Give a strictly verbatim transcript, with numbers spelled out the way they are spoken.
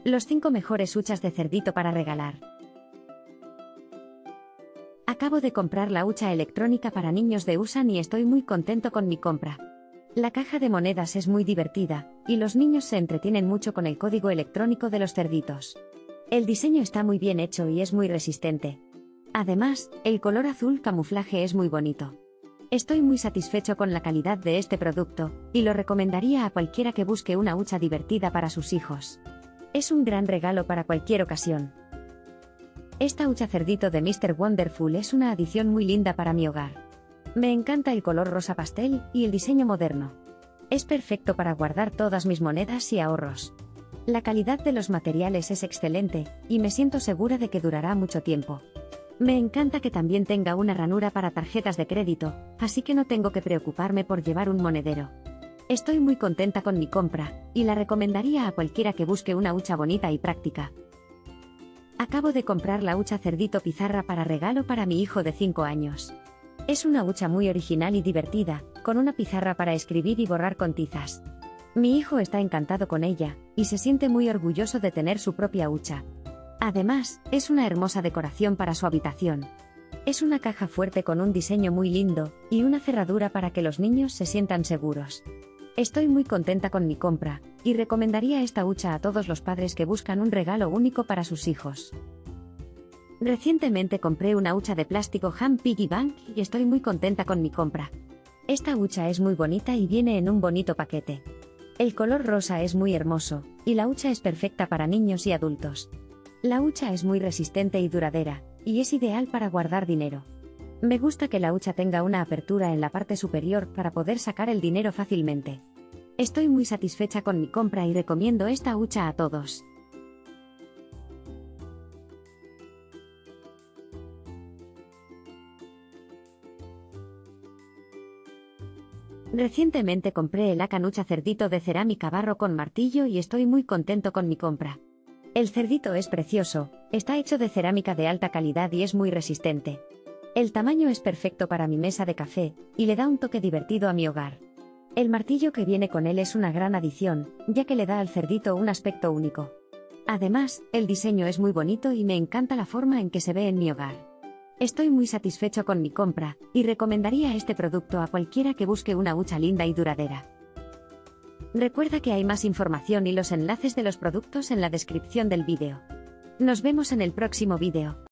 Los cinco mejores huchas de cerdito para regalar. Acabo de comprar la hucha electrónica para niños de Usan y estoy muy contento con mi compra. La caja de monedas es muy divertida, y los niños se entretienen mucho con el código electrónico de los cerditos. El diseño está muy bien hecho y es muy resistente. Además, el color azul camuflaje es muy bonito. Estoy muy satisfecho con la calidad de este producto, y lo recomendaría a cualquiera que busque una hucha divertida para sus hijos. Es un gran regalo para cualquier ocasión. Esta hucha cerdito de míster Wonderful es una adición muy linda para mi hogar. Me encanta el color rosa pastel y el diseño moderno. Es perfecto para guardar todas mis monedas y ahorros. La calidad de los materiales es excelente, y me siento segura de que durará mucho tiempo. Me encanta que también tenga una ranura para tarjetas de crédito, así que no tengo que preocuparme por llevar un monedero. Estoy muy contenta con mi compra, y la recomendaría a cualquiera que busque una hucha bonita y práctica. Acabo de comprar la hucha cerdito pizarra para regalo para mi hijo de cinco años. Es una hucha muy original y divertida, con una pizarra para escribir y borrar con tizas. Mi hijo está encantado con ella, y se siente muy orgulloso de tener su propia hucha. Además, es una hermosa decoración para su habitación. Es una caja fuerte con un diseño muy lindo, y una cerradura para que los niños se sientan seguros. Estoy muy contenta con mi compra, y recomendaría esta hucha a todos los padres que buscan un regalo único para sus hijos. Recientemente compré una hucha de plástico Ham Piggy Bank y estoy muy contenta con mi compra. Esta hucha es muy bonita y viene en un bonito paquete. El color rosa es muy hermoso, y la hucha es perfecta para niños y adultos. La hucha es muy resistente y duradera, y es ideal para guardar dinero. Me gusta que la hucha tenga una apertura en la parte superior para poder sacar el dinero fácilmente. Estoy muy satisfecha con mi compra y recomiendo esta hucha a todos. Recientemente compré el Akan hucha cerdito de cerámica barro con martillo y estoy muy contento con mi compra. El cerdito es precioso, está hecho de cerámica de alta calidad y es muy resistente. El tamaño es perfecto para mi mesa de café, y le da un toque divertido a mi hogar. El martillo que viene con él es una gran adición, ya que le da al cerdito un aspecto único. Además, el diseño es muy bonito y me encanta la forma en que se ve en mi hogar. Estoy muy satisfecho con mi compra, y recomendaría este producto a cualquiera que busque una hucha linda y duradera. Recuerda que hay más información y los enlaces de los productos en la descripción del vídeo. Nos vemos en el próximo vídeo.